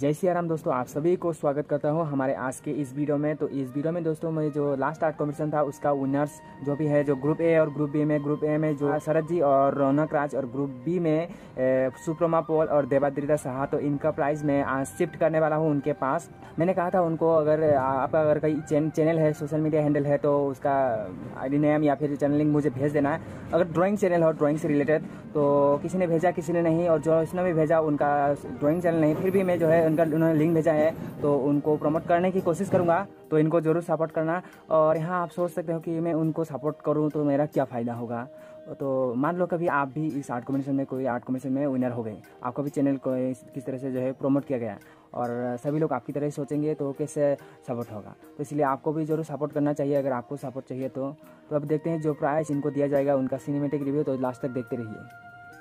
जय श्री राम दोस्तों, आप सभी को स्वागत करता हूं हमारे आज के इस वीडियो में। तो इस वीडियो में दोस्तों मैं जो लास्ट आर्ट कॉम्पिटिशन था उसका विनर्स जो भी है, जो ग्रुप ए और ग्रुप ए में जो शरद जी और रौनक राज, और ग्रुप बी में सुप्रमा पॉल और देवाद्रिता साहा, तो इनका प्राइज़ मैं आज शिफ्ट करने वाला हूँ उनके पास। मैंने कहा था उनको, अगर आपका अगर कोई चैनल है, सोशल मीडिया हैंडल है, तो उसका ID नेम या फिर चैनल लिंक मुझे भेज देना है। अगर ड्राइंग चैनल हो, ड्राइंग से रिलेटेड, तो किसी ने भेजा किसी ने नहीं, और जो इसने भी भेजा उनका ड्राइंग चैनल नहीं, फिर भी मैं जो है उन्होंने लिंक भेजा है तो उनको प्रमोट करने की कोशिश करूंगा। तो इनको ज़रूर सपोर्ट करना। और यहाँ आप सोच सकते हो कि मैं उनको सपोर्ट करूँ तो मेरा क्या फ़ायदा होगा। तो मान लो कभी आप भी इस आर्ट कॉम्पिटिशन में, कोई आर्ट कॉम्पिटिशन में विनर हो गए, आपका भी चैनल को किस तरह से जो है प्रमोट किया गया, और सभी लोग आपकी तरह ही सोचेंगे तो कैसे सपोर्ट होगा। तो इसलिए आपको भी जरूर सपोर्ट करना चाहिए अगर आपको सपोर्ट चाहिए तो। अब देखते हैं जो प्राइज़ इनको दिया जाएगा उनका सिनेमेटिक रिव्यू, तो लास्ट तक देखते रहिए।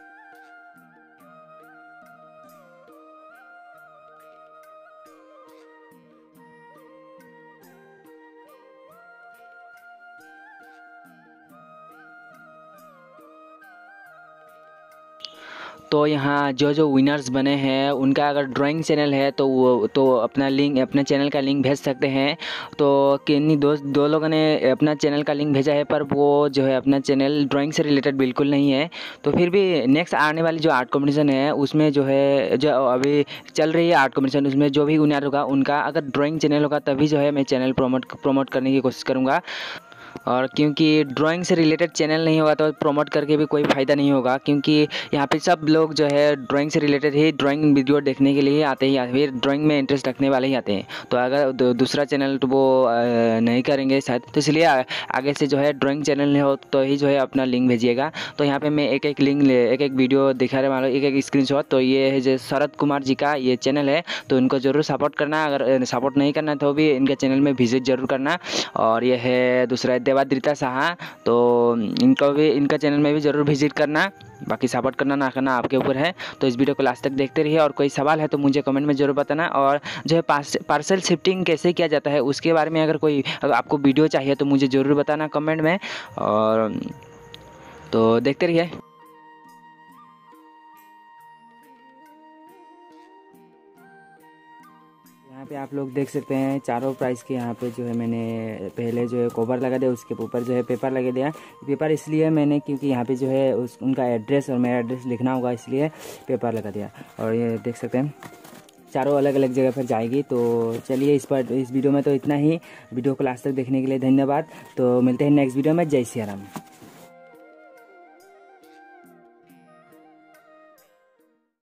तो यहाँ जो विनर्स बने हैं उनका अगर ड्राइंग चैनल है तो वो तो अपना लिंक, अपने चैनल का लिंक भेज सकते हैं। तो किन्हीं दो लोगों ने अपना चैनल का लिंक भेजा है, पर वो जो है अपना चैनल ड्राइंग से रिलेटेड बिल्कुल नहीं है। तो फिर भी नेक्स्ट आने वाली जो आर्ट कॉम्पिटिशन है उसमें जो है, जो अभी चल रही है आर्ट कॉम्पिटिशन, उसमें जो भी विनर होगा उनका अगर ड्राइंग चैनल होगा तभी जो है मैं चैनल प्रमोट करने की कोशिश करूँगा। और क्योंकि ड्राइंग से रिलेटेड चैनल नहीं होगा तो प्रमोट करके भी कोई फ़ायदा नहीं होगा, क्योंकि यहाँ पे सब लोग जो है ड्राइंग से रिलेटेड ही ड्राइंग वीडियो देखने के लिए आते हैं या फिर ड्राइंग में इंटरेस्ट रखने वाले ही आते हैं। तो अगर दूसरा चैनल तो वो नहीं करेंगे शायद, तो इसलिए आगे से जो है ड्राइंग चैनल हो तो ही जो है अपना लिंक भेजिएगा। तो यहाँ पर मैं एक लिंक एक वीडियो दिखा रहे वाला, एक स्क्रीनशॉट। तो ये है जो शरद कुमार जी का ये चैनल है, तो इनको ज़रूर सपोर्ट करना। अगर सपोर्ट नहीं करना तो भी इनके चैनल में विजिट ज़रूर करना। और ये है दूसरा देवाद्रिता साहा, तो इनका चैनल में भी ज़रूर विजिट करना। बाकी सपोर्ट करना ना करना आपके ऊपर है। तो इस वीडियो को लास्ट तक देखते रहिए, और कोई सवाल है तो मुझे कमेंट में ज़रूर बताना। और जो है पार्सल शिफ्टिंग कैसे किया जाता है उसके बारे में अगर आपको वीडियो चाहिए तो मुझे ज़रूर बताना कमेंट में। और तो देखते रहिए। यहाँ पे आप लोग देख सकते हैं चारों प्राइस के यहाँ पे जो है मैंने पहले जो है कवर लगा दिया, उसके ऊपर जो है पेपर लगा दिया। पेपर इसलिए मैंमैंने क्योंकि यहाँ पे जो है उनका एड्रेस और मेरा एड्रेस लिखना होगा, इसलिए पेपर लगा दिया। और ये देख सकते हैं चारों अलग अलग जगह पर जाएगी। तो चलिए इस वीडियो में तो इतना ही। वीडियो को लास्ट तक देखने के लिए धन्यवाद। तो मिलते हैं नेक्स्ट वीडियो में। जय श्री राम।